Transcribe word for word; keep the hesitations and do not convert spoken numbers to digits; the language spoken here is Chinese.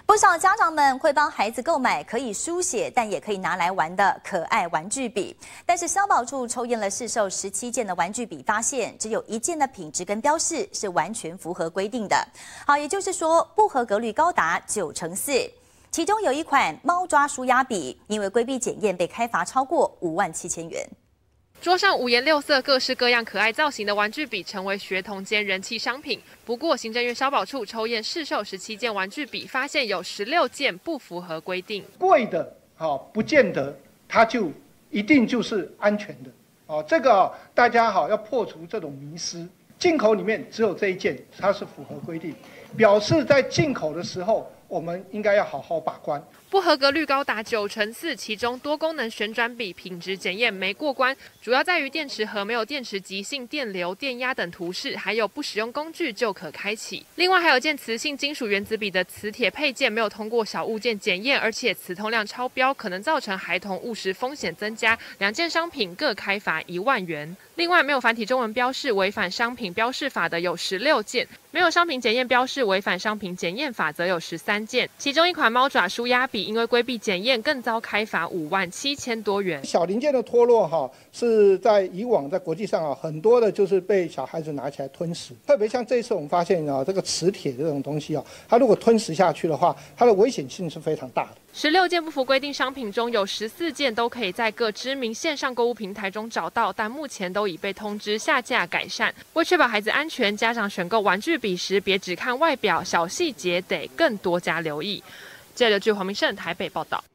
不少家长们会帮孩子购买可以书写但也可以拿来玩的可爱玩具笔，但是消保处抽验了市售十七件的玩具笔，发现只有一件的品质跟标示是完全符合规定的。好，也就是说不合格率高达九成四。其中有一款猫抓舒压笔，因为规避检验被开罚超过五万七千元。 桌上五颜六色、各式各样可爱造型的玩具笔成为学童间人气商品。不过，行政院消保处抽验市售十七件玩具笔，发现有十六件不符合规定。 贵的，好，不见得它就一定就是安全的。哦，这个大家好要破除这种迷思。进口里面只有这一件，它是符合规定，表示在进口的时候，我们应该要好好把关。 不合格率高达九成四，其中多功能旋转笔品质检验没过关，主要在于电池盒没有电池极性电流、电压等图示，还有不使用工具就可开启。另外还有件磁性金属原子笔的磁铁配件没有通过小物件检验，而且磁通量超标，可能造成孩童误食风险增加。两件商品各开罚一万元。另外没有繁体中文标示违反商品标示法的有十六件，没有商品检验标示违反商品检验法则有十三件，其中一款猫爪舒压笔。 因为规避检验，更遭开罚五万七千多元。 小零件的脱落哈，是在以往在国际上啊，很多的就是被小孩子拿起来吞食。特别像这一次我们发现啊，这个磁铁这种东西啊，它如果吞食下去的话，它的危险性是非常大的。 十六件不符规定商品中有十四件都可以在各知名线上购物平台中找到，但目前都已被通知下架改善。为确保孩子安全，家长选购玩具笔时别只看外表，小细节得更多加留意。记者据黄明胜台北报道。